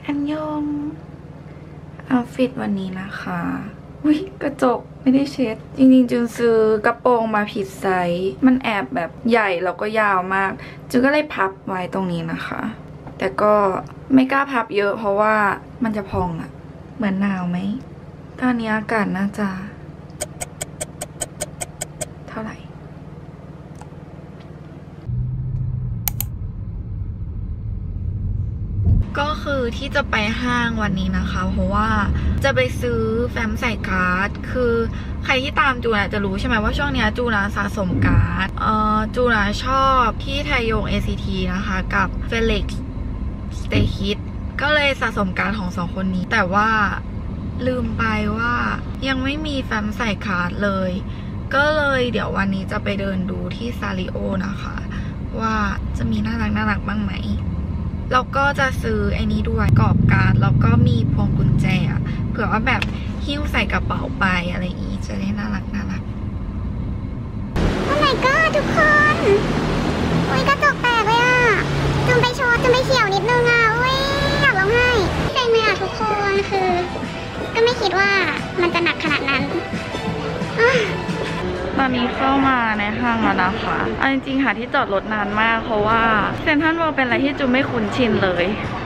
อันยองเอาฟิตวันนี้นะคะอุ้ยกระจกไม่ได้เช็ดจริงๆจูนซื้อกระโปรงมาผิดไซส์มันแอบแบบใหญ่แล้วก็ยาวมากจูนก็เลยพับไว้ตรงนี้นะคะแต่ก็ไม่กล้าพับเยอะเพราะว่ามันจะพองอะเหมือนหนาวไหมตอนนี้อากาศน่าจะเท่าไหร่ก็คือที่จะไปห้างวันนี้นะคะเพราะว่าจะไปซื้อแฟ้มใส่การ์ดคือใครที่ตามจูนจะรู้ใช่ไหมว่าช่วงนี้จูนสะสมการ์ดจูนชอบที่ไทยง ACT นะคะกับ Felix Stay Kid ก็เลยสะสมการ์ดของ2คนนี้แต่ว่าลืมไปว่ายังไม่มีแฟ้มใส่การ์ดเลยก็เลยเดี๋ยววันนี้จะไปเดินดูที่ซาริโอนะคะว่าจะมีน่ารักบ้างไหมแล้วก็จะซื้อไอ้นี้ด้วยกรอบการ์ดแล้วก็มีพวงกุญแจเผื่อว่าแบบหิ้วใส่กระเป๋าไปอะไรอย่างนี้จะได้น่ารักโอ้ my god ทุกคนอุ้ยกระจกแตกเลยจุ่มไปชดจุ่มไปเขียวนิดนึงอุ้ยอยากร้องไห้เซ็งเลยทุกคนคือก็ไม่คิดว่ามันจะหนักขนาดนั้นตอนนี้เข้ามาในห้างแล้วนะคะเอาจริงๆหาที่จอดรถนานมากเพราะว่าเซ็นทรัลเวิลด์เป็นอะไรที่จูไม่คุ้นชินเลย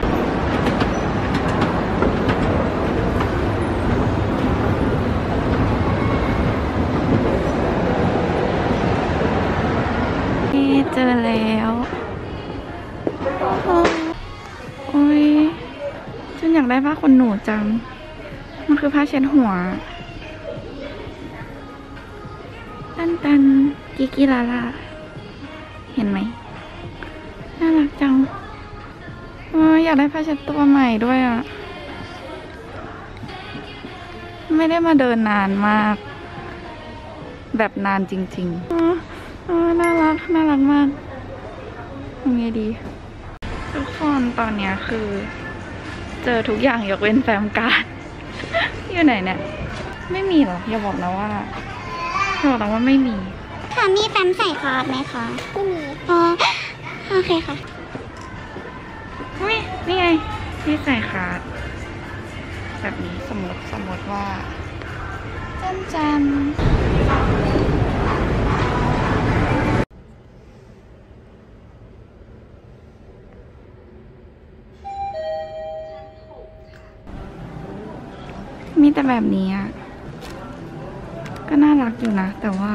นี่เจอแล้วโอ้ยฉันอยากได้ผ้าขนหนูจังมันคือผ้าเช็ดหัวตันกิกิลาลาเห็นไหมน่ารักจังอยากได้ผ้าเช็ดตัวใหม่ด้วยไม่ได้มาเดินนานมากแบบนานจริงๆน่ารักมากยังไงดีทุกคนตอนนี้คือเจอทุกอย่างยกเว้นแฟ้มการ์ด อยู่ไหนเนี่ยไม่มีหรออย่าบอกนะว่าไม่มีค่ะมีแฟ้มใส่การ์ดไหมคะไม่มีโอเคค่ะนี่ไงที่ใส่การ์ดแบบนี้สมมติว่าจันมีแต่แบบนี้ก็น่ารักอยู่นะแต่ว่า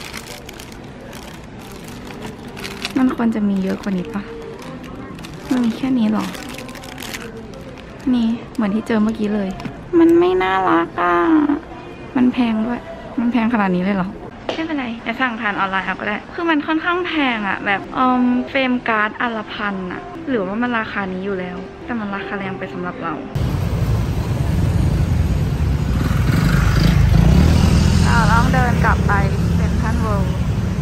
มันควรจะมีเยอะกว่านี้ปะมันมีแค่นี้หรอนี่เหมือนที่เจอเมื่อกี้เลยมันไม่น่ารักมันแพงด้วยมันแพงขนาดนี้เลยเหรอไม่เป็นไรจะสั่งทานออนไลน์เอาก็ได้คือมันค่อนข้างแพงแบบเฟรมการ์ดอันละพันหรือว่ามันราคานี้อยู่แล้วแต่มันราคาแรงไปสำหรับเราต้องเดินกลับไปเซ็นทรัลเวิลด์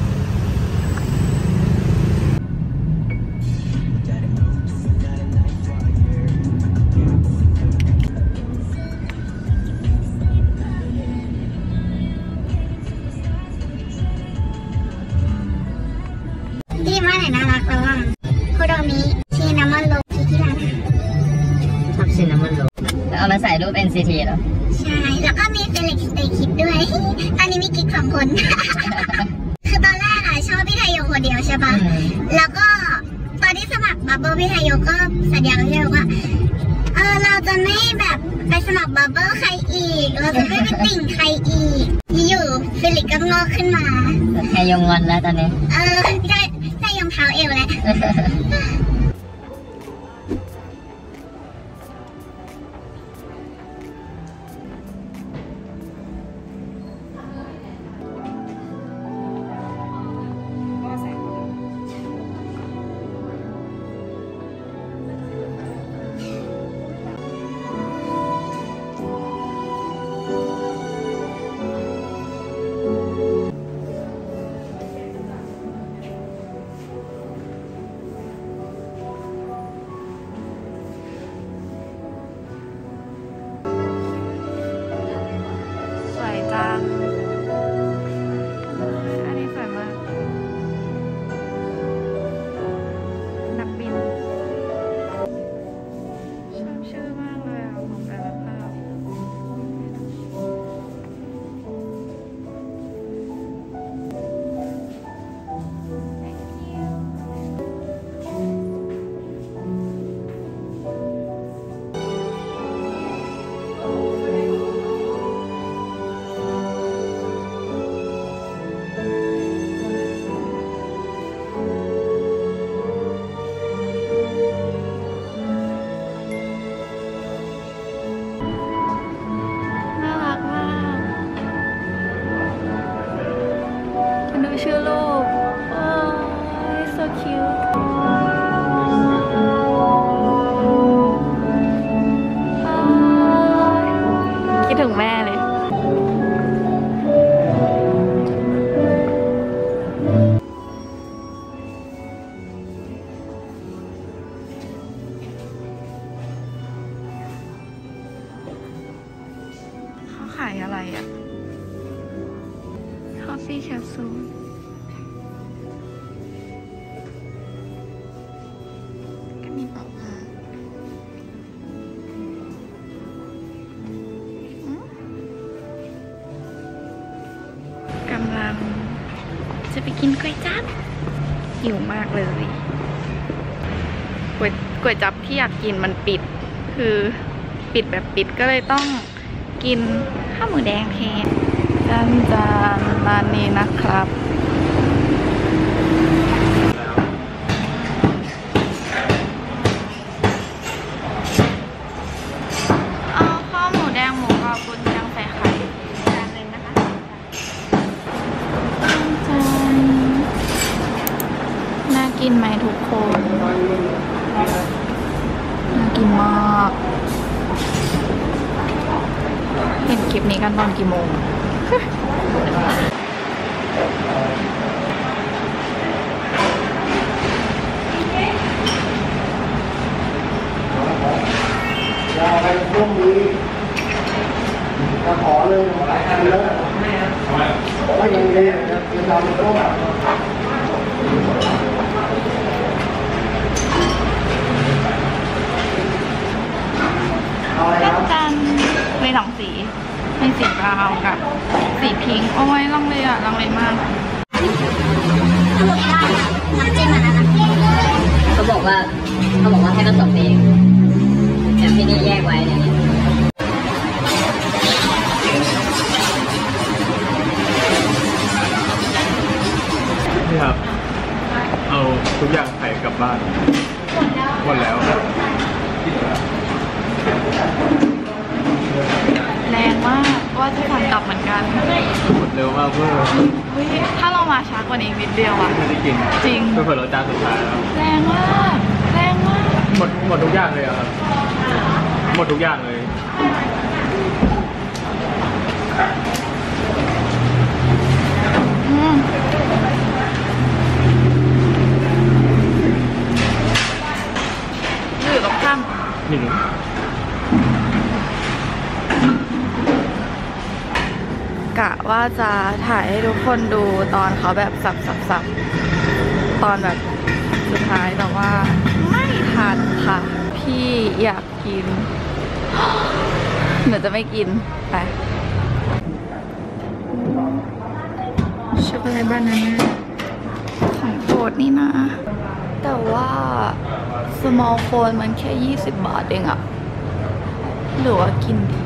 ที่ว่าไหนน่ารักระหว่างโคโดมิชินามอนโลคิคิระชอบชินนามอนโลแล้วเอามาใส่รูป NCT เหรอใช่แล้วก็มี Felix Stay Kid ด้วยตอนนี้มีกิ๊ก2 คน คือตอนแรกชอบพี่ไทยงคนเดียวใช่ปะแล้วก็ตอนที่สมัครบับเบิ้ลพี่ไทยงก็สัญญากับพี่ไทยงว่าเราจะไม่แบบไปสมัครบับเบิ้ลใครอีกเราจะไม่ไปติ่งใครอีกอยู่ฟิลิกก็งอกขึ้นมาไทยงอนแล้วตอนนี้ไทยงเท้าเอวแล้วขายอะไรอะคอฟฟี่แคปซูลก็มีต่อมากำลังจะไปกินก๋วยจั๊บหิวมากเลยก๋วยจั๊บที่อยากกินมันปิดคือปิดแบบปิดก็เลยต้องกินข้าวหมูแดงแทนจานร้านนี้นะครับเอาข้าวหมูแดงหมูกรอบกุนเชียงใส่ไข่จานนึงนะคะจานน่ากินไหมทุกคนน่ากินมากเห็นคลิปนี้กันตอนกี่โมงไปช่วงนี้จะขอเลยหลายอันแล้วว่ายังไงจะทำก็จันมีสองสีมีสีบราวน์กับสีพิงค์โอ้ยลังเลอะลังเลมากน้ำจิ้มอะไรนะเขาบอกว่าให้มัน2 เองแต่ที่นี่แยกไว้เนี่ยนี่ครับเอาทุกอย่างใส่กลับบ้านหมดแล้วแรงมากว่าจะสั่งกลับเหมือนกันหมดเร็วมากเพื่อถ้าเรามาช้ากว่านี้นิดเดียวอะไม่ได้กินจริงเพื่อเราจานสุดท้ายแล้วแรงมากหมดทุกอย่างเลยครับหมดทุกอย่างเลยอยู่ตรงข้ามนี่กะว่าจะถ่ายให้ทุกคนดูตอนเขาแบบสับตอนแบบสุดท้ายแต่ว่าไม่ทันค่ะพี่อยากกินหนูจะไม่กินไปช็อกโกแลตบานาน่าของโปรดนี่นะแต่ว่า small cone มันแค่20 บาทเองอะหรือว่ากินดี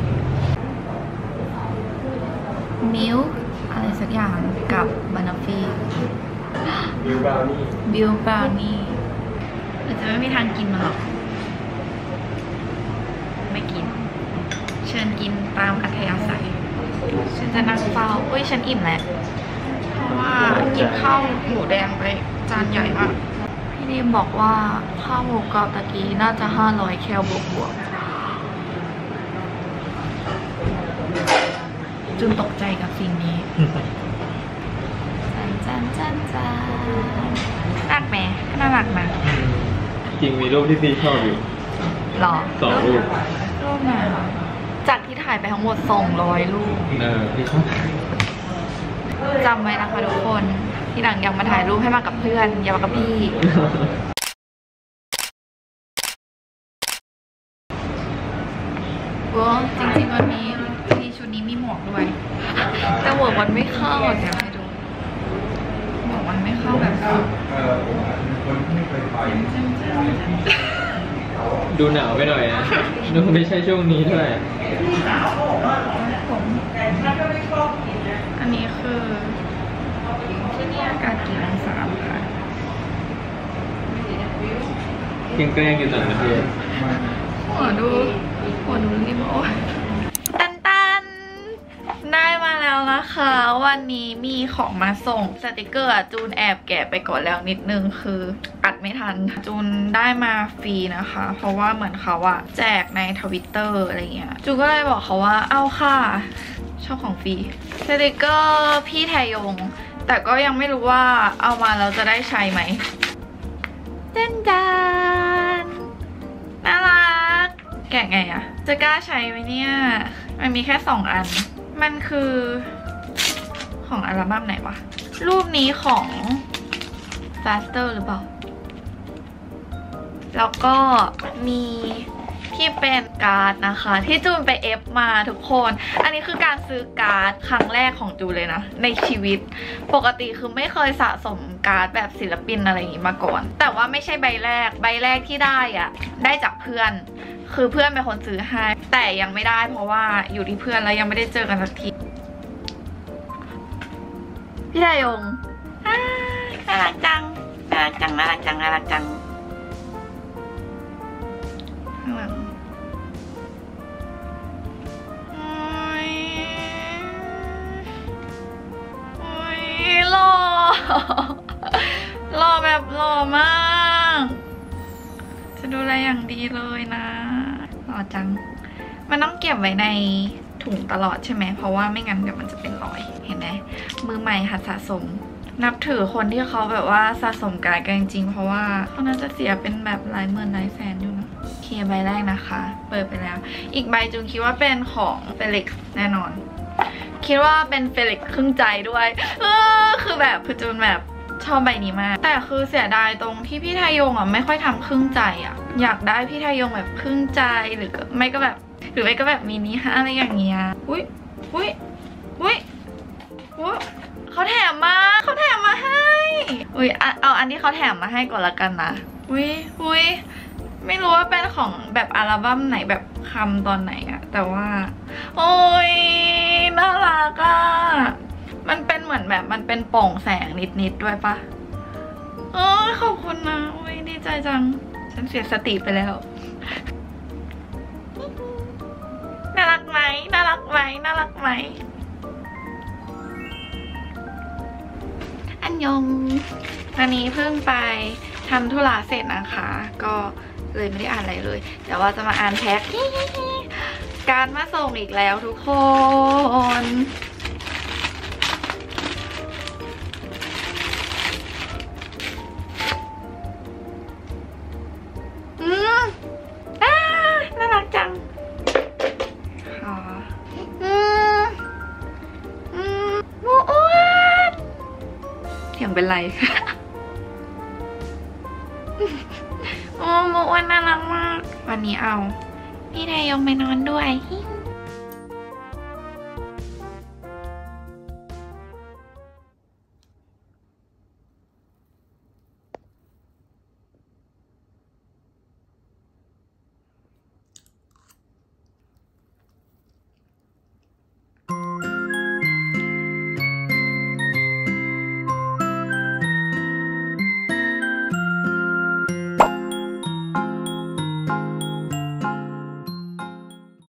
มิลค์อะไรสักอย่างกับบานาฟี่บิวบราวนี่เราจะไม่มีทางกินมันหรอกไม่กินเชิญกินตามอัธยาศัยฉันจะนั่งเฝ้าฉันอิ่มแล้วเพราะว่ากินข้าวหมูแดงไปจานใหญ่มากพี่ดีมบอกว่าข้าวหมูกรอบตะกี้น่าจะ500 แคลบวกจุนตกใจกับสิ่งนี้จันรักแม่ก็น่ารักนะจริงมีรูปที่พี่ชอบอยู่หรอ 2 รูปไหนจากที่ถ่ายไปทั้งหมด200 รูปพี่ชอบจำไว้นะคะทุกคนที่หลังอยากมาถ่ายรูปให้มากับเพื่อนอย่ามากับพี่จริงๆวันนี้ชุดนี้มีหมวกด้วยแต่หมวกมันไม่เข้าเดี๋ยวให้ดูหมวกมันไม่เข้าแบบดูหนาวไปหน่อยนะดูไม่ใช่ช่วงนี้ด้วยอันนี้คือที่นี่อากาศกี่องศาค่ะเกรงอยู่ต่างประเทศหัวดูริมโอ้ตันได้มาแล้วนะคะวันนี้มีของมาส่งสติกเกอร์จูนแอบแกะไปก่อนแล้วนิดนึงคืออัดไม่ทันจูนได้มาฟรีนะคะเพราะว่าเหมือนเขาอะแจกในTwitterอะไรเงี้ยจูนก็เลยบอกเขาว่าเอาค่ะชอบของฟรีสติกเกอร์พี่แทยงแต่ก็ยังไม่รู้ว่าเอามาแล้วจะได้ใช้ไหมเต้นจานน่ารักแกะไงอะจะกล้าใช้ไหมเนี่ยมันมีแค่2 อันมันคือของอัลบั้มไหนวะรูปนี้ของ Faster หรือเปล่าแล้วก็มีที่เป็นการ์ดนะคะที่จูนไปเอฟมาทุกคนอันนี้คือการซื้อการ์ดครั้งแรกของจูนเลยนะในชีวิตปกติคือไม่เคยสะสมการ์ดแบบศิลปินอะไรอย่างงี้มาก่อนแต่ว่าไม่ใช่ใบแรกที่ได้อะได้จากเพื่อนคือเพื่อนเป็นคนซื้อให้แต่ยังไม่ได้เพราะว่าอยู่ที่เพื่อนแล้วยังไม่ได้เจอกันสักทีพี่ไทยงน่ารักจังน่ารักจังน่ารักจังน่ารักจังข้างหลังโอ้ยหล่อหล่อแบบหล่อมากจะดูแลอย่างดีเลยนะหล่อจังมันต้องเก็บไว้ในถุงตลอดใช่ไหมเพราะว่าไม่งั้นเดี๋ยวมันจะเป็นรอยเห็นไหมมือใหม่หัดสะสมนับถือคนที่เขาแบบว่าสะสมการ์ดกันจริงๆเพราะว่าเขาน่าจะเสียเป็นแบบหลายหมื่นหลายแสนอยู่นะเคลียร์ใบแรกนะคะเปิดไปแล้วอีกใบจูนคิดว่าเป็นของเฟลิกซ์แน่นอนคิดว่าเป็นเฟลิกซ์ครึ่งใจด้วยคือแบบจูนแบบชอบใบนี้มากแต่คือเสียดายตรงที่พี่ไทยงอ่ะไม่ค่อยทำครึ่งใจอ่ะอยากได้พี่ไทยงแบบครึ่งใจหรือไม่ก็แบบมินิฮะอะไรอย่างเงี้ยอุ้ยเขาแถมมาให้อุ้ยเอาอันที่เขาแถมมาให้ก่อนละกันนะอุ้ยไม่รู้ว่าเป็นของแบบอัลบั้มไหนแบบคำตอนไหนอะแต่ว่าโอ้ยน่ารักอะมันเป็นเหมือนแบบมันเป็นโป่งแสงนิดด้วยปะขอบคุณนะอุ้ยดีใจจังฉันเสียสติไปแล้วน่ารักไหมอันยงวันนี้เพิ่งไปทำธุระเสร็จนะคะก็เลยไม่ได้อ่านอะไรเลยแต่ว่าจะมาอ่านแพ็คการมาส่งอีกแล้วทุกคนน่ารักจังค่ะหมูอ้วนเสียงเป็นไรโอ้หมูอ้วนน่ารักมากวันนี้เอาพี่ไทยงไปนอนด้วย